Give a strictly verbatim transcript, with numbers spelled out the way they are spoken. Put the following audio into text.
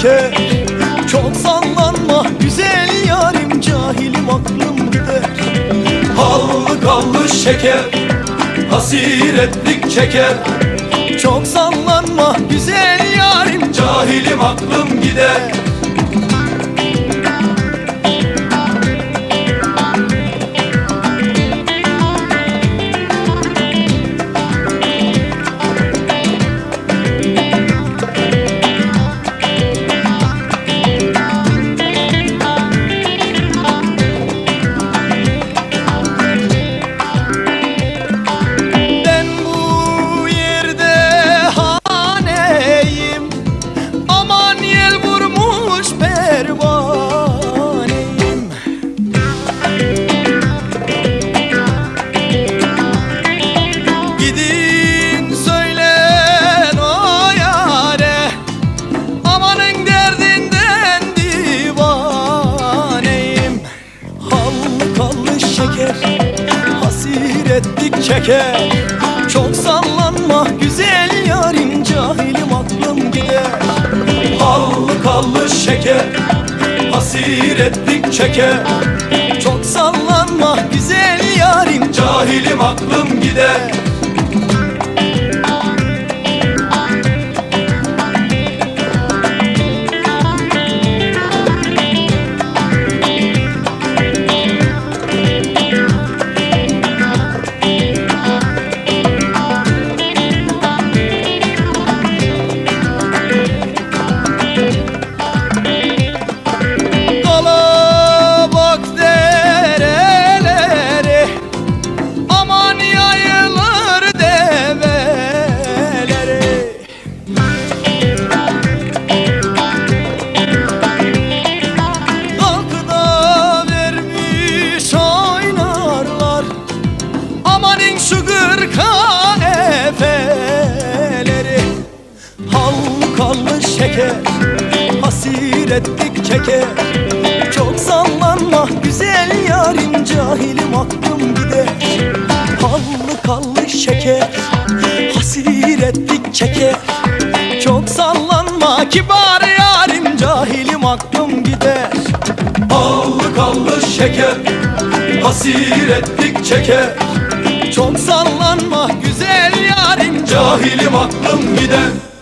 çeker. Çok sallanma güzel yarim, cahilim aklım gider. Hallı kallı şeker, hasiretlik çeker. Çok sallanma güzel yarim, cahilim aklım gider. Hasiretlik çeker. Çok sallanma güzel yarim, cahilim aklım gider. Hallı kallı şeker, hasiretlik çeker. Çok sallanma güzel yarim, cahilim aklım gider. Şu gırkan efeleri, hallı kallı şeker, hasiretlik çeker. Çok sallanma güzel yarim, cahilim aklım gider. Hallı kallı şeker, hasiretlik çeker. Çok sallanma kibar yarim, cahilim aklım gider. Hallı kallı şeker, hasiretlik çeker. Çok sallanma güzel yarim, cahilim aklım gider.